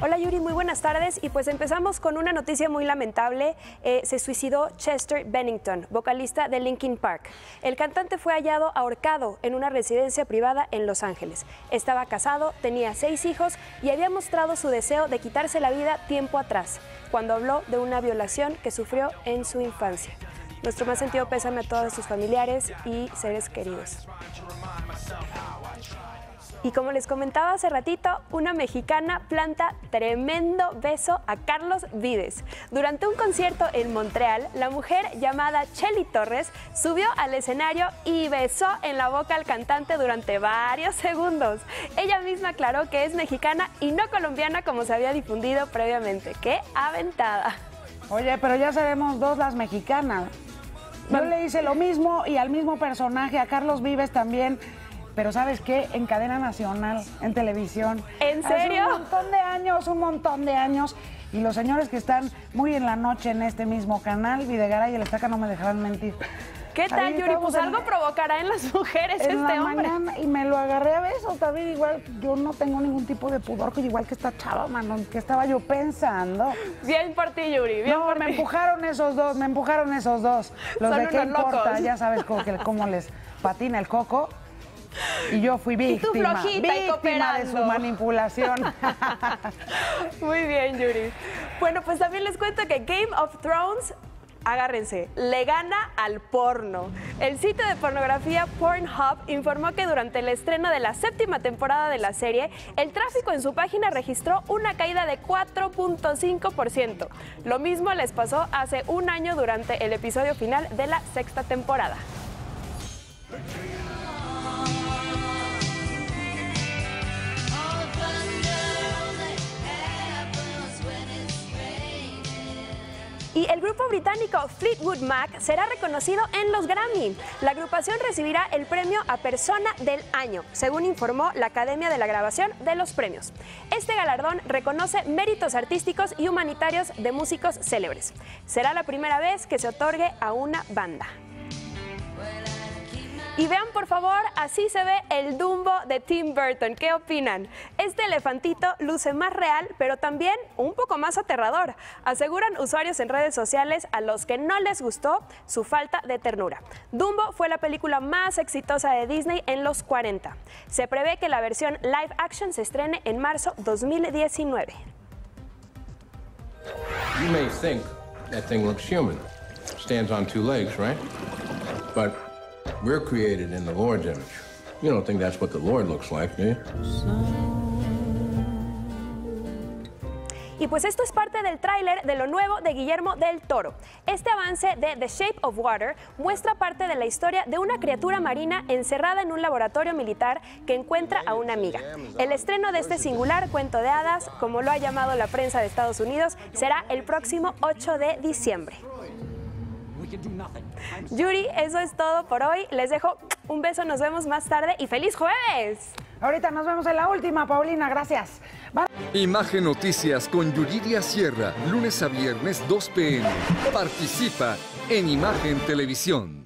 Hola Yuri, muy buenas tardes. Y pues empezamos con una noticia muy lamentable. Se suicidó Chester Bennington, vocalista de Linkin Park. El cantante fue hallado ahorcado en una residencia privada en Los Ángeles. Estaba casado, tenía 6 hijos y había mostrado su deseo de quitarse la vida tiempo atrás, cuando habló de una violación que sufrió en su infancia. Nuestro más sentido pésame a todos sus familiares y seres queridos. Y como les comentaba hace ratito, una mexicana planta tremendo beso a Carlos Vives. Durante un concierto en Montreal, la mujer llamada Chely Torres subió al escenario y besó en la boca al cantante durante varios segundos. Ella misma aclaró que es mexicana y no colombiana como se había difundido previamente. ¡Qué aventada! Oye, pero ya sabemos dos las mexicanas. Yo le hice lo mismo y al mismo personaje, a Carlos Vives también. Pero ¿sabes qué? En cadena nacional, en televisión. ¿En serio? Hace un montón de años. Y los señores que están muy en la noche en este mismo canal, Videgaray y el Estaca, no me dejarán mentir. ¿Qué tal, Ahí Yuri? Pues algo provocará en las mujeres en este la hombre. Mañana, y me lo agarré a besos también. Igual, yo no tengo ningún tipo de pudor, igual que esta chava, mano. ¿Qué estaba yo pensando? Bien por ti, Yuri, bien por me ti. empujaron esos dos, Los Son de qué unos importa, locos. ya sabes cómo les patina el coco. Y yo fui víctima, de su manipulación. Muy bien, Yuri. Bueno, pues también les cuento que Game of Thrones, agárrense, le gana al porno. El sitio de pornografía Pornhub informó que durante el estreno de la 7ª temporada de la serie, el tráfico en su página registró una caída de 4.5%. Lo mismo les pasó hace un año durante el episodio final de la 6ª temporada. Y el grupo británico Fleetwood Mac será reconocido en los Grammy. La agrupación recibirá el premio a Persona del Año, según informó la Academia de la Grabación de los Premios. Este galardón reconoce méritos artísticos y humanitarios de músicos célebres. Será la primera vez que se otorgue a una banda. Y vean, por favor, así se ve el Dumbo de Tim Burton. ¿Qué opinan? Este elefantito luce más real, pero también un poco más aterrador. Aseguran usuarios en redes sociales a los que no les gustó su falta de ternura. Dumbo fue la película más exitosa de Disney en los 40. Se prevé que la versión live action se estrene en marzo 2019. You may think that thing looks human. Stands on 2 legs, right? But we're created in the Lord's image. You don't think that's what the Lord looks like, do you? Y pues esto es parte del tráiler de lo nuevo de Guillermo del Toro. Este avance de The Shape of Water muestra parte de la historia de una criatura marina encerrada en un laboratorio militar que encuentra a una amiga. El estreno de este singular cuento de hadas, como lo ha llamado la prensa de Estados Unidos, será el próximo 8 de diciembre. Yuri, eso es todo por hoy. Les dejo un beso, nos vemos más tarde y ¡feliz jueves! Ahorita nos vemos en la última, Paulina, gracias. Imagen Noticias con Yuridia Sierra, lunes a viernes 2 p.m. Participa en Imagen Televisión.